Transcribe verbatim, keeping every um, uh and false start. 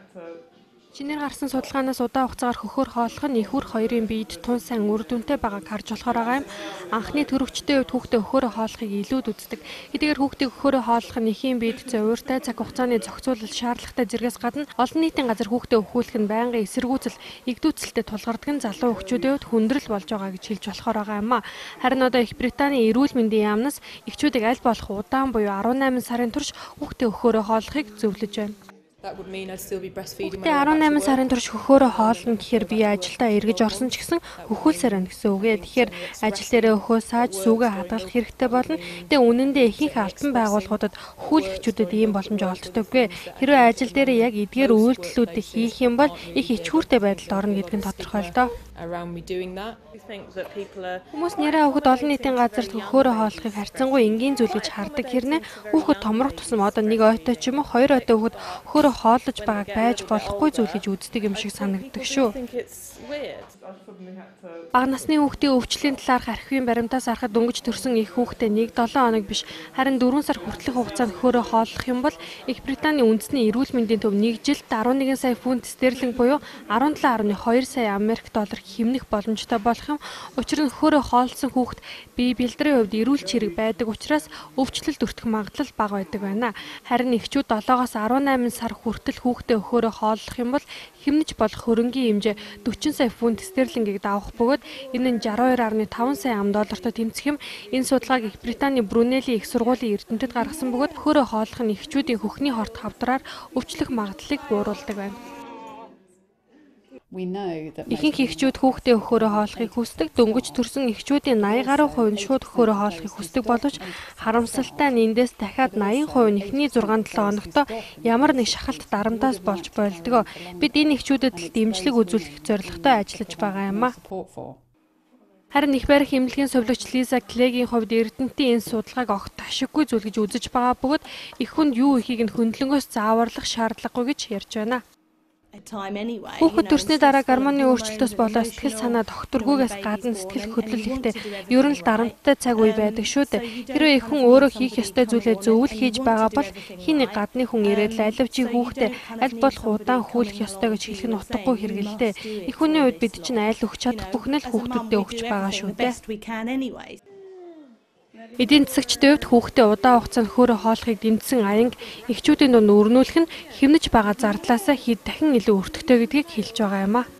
Чинээр гарсан судалгаанаас удаан хугацаагаар хөхөр хооллох нь их үр хоёрын биед тун сайн үр дүнтэй байгааг харж болохоор байгаа юм. Анхны төрөвчтэй үед хүүхдээ хөхөөрөө хооллохыг илүүд үздэг. Хэдийгээр хүүхдийг хөхөөрөө хооллох нь эхийн биед зовиортой цаг хугацааны зохицуулалт шаардлагатай зэргээс гадна олон нийтийн газар хүүхдээ өхүүлэх нь байнгын эсэргүүцэл, игдүүцэлтэд тулгардаг нь залуу эхчүүдийн хувьд хүндрэл болж байгаа гэж хэлж болохоор байгаа юм а. Харин одоо Их Британий эрүүл мэндийн яамнаас эхчүүдийг аль болох удаан буюу арван найман сарын турш хүүхдээ хөхөөрөө хооллохыг зөвлөж байна. Хүүхдээ арван найман сарын турш хөхөөрөө хоолно гэхээр би ажилдаа эргэж орсон ч гэсэн хөхүүлсээр байна гэсэн үг ээ. Тэгэхээр ажил дээрээ өхөө сааж сүүгээ хадгалах хэрэгтэй болно. Тэгээ үнэндээ ихэнх албан байгууллагуудад хөхүүлэгчүүдэд ийм боломж олддоггүй. Хэрвээ ажил дээрээ яг эдгээр үйлдэлүүдийг хийх юм бол их ичгүүртэй байдалд орно гэдэг нь тодорхой л доо. Хүмүүс нэрээ хүүхэд олон нийтийн газарт хөхөөрөө хооллохыг харьцангуй энгийн зүйл гэж хардаг хэрнээ хүүхэд томрох тусам одоо нэг ойтой ч юм уу хоёр ойтой хүүхэд хөхөөрөө хооллож байгааг байж болохгүй зүйл гэж үздэг юм шиг санагддаг шүү. Бага насны хүүхдийн өвчлийн талаарх архивын баримтаас харахад дөнгөж төрсэн их хүүхдээ нэг долоо хоног биш харин дөрвөн сар хүртэлх хугацаанд хөхөөрөө хооллох юм бол Их Британий үндэсний эрүүл мэндийн төв нэг жилд арван нэгэн сая фунт стерлинг буюу арван долоо гаруй хоёр сая Америк доллар хэмнэх боломжтой болох юм. Учир нь хөхөөрөө хоолсон хүүхэд бие бэлтрийн хувьд эрүүл чирэг байдаг учраас өвчлөлт өртөх магадлал бага байдаг байна. Харин эхчүүд долоогоос арван найман сар хүртэл хүүхдээ хөхөөрөө хооллох юм бол хэмнэж болох хөрөнгийн хэмжээ дөрвөн сая фунт стерлингийг давах бөгөөд энэ нь шестьдесят two point five сая ам доллартай тэмцэх юм. Энэ судалгааг Их Британий Брунелийн их сургуулийн эрдэмтэд гаргасан бөгөөд хөхөөрөө хооллох нь эхчүүдийн хөхний хорт хавдраар өвчлөх магадлалыг бууруулдаг байна. Ихэнх эхчүүд хүүхдээ хөхөөрөө хооллохыг хүсдэг. Дөнгөж төрсэн эхчүүдийн eighty гаруй хувь нь шууд хөхөөрөө хооллохыг хүсдэг боловч харамсалтай нь эндээс дахиад eighty хувь нь эхний six seven хоногт ямар нэг шахалт дарамтаас болж болдгоо. Бид энэ эхчүүдэд л дэмжлэг үзүүлэх зорилготой ажиллаж байгаа юм а. Харин их барих эмнэлгийн совилогч Лиза Клегийн хувьд эрдэмтдийн энэ судалгааг огт ашиггүй зүйл гэж үзэж байгаа бөгөөд их хүнд юу ихийг нь хөндлөнгөөс зааварлах шаардлагагүй гэж ярьж байна. Хүүхэд төрсний дараа гормоны өөрчлөлтөөс болоод сэтгэл санаа докторгүйгээс гадна сэтгэл хөдлөл ихтэй ер нь л дарамттай цаг үе байдаг шүү дээ. Хэрвээ их хүн өөрөө хийх ёстой зүйлээ зөвл хийж байгаа бол хин нэг гадны хүн ирээд л алив чи хүүхдээ аль болох удаан хүүлэх ёстой гэж хэлэх нь утгагүй хэргэлтэй. Их хүний үед бид чинь аль өгч чадах бүхнээ л хүүхдүүдэд өгч байгаа шүү дээ. Эдийн засагчдын хувьд хүүхдээ удаан хугацаанд хөхөөрөө хооллохыг дэмжсэн аянг эхчүүдийн дунд өрнүүлэх нь хэмнэж байгаа зардлаасаа хэд дахин илүү өртөгтэй гэдгийг хэлж байгаа юм а.